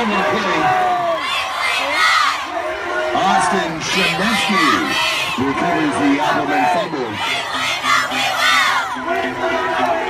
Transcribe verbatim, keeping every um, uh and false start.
fumble the play. Austin Shanevsky recovers the Appleman fumble.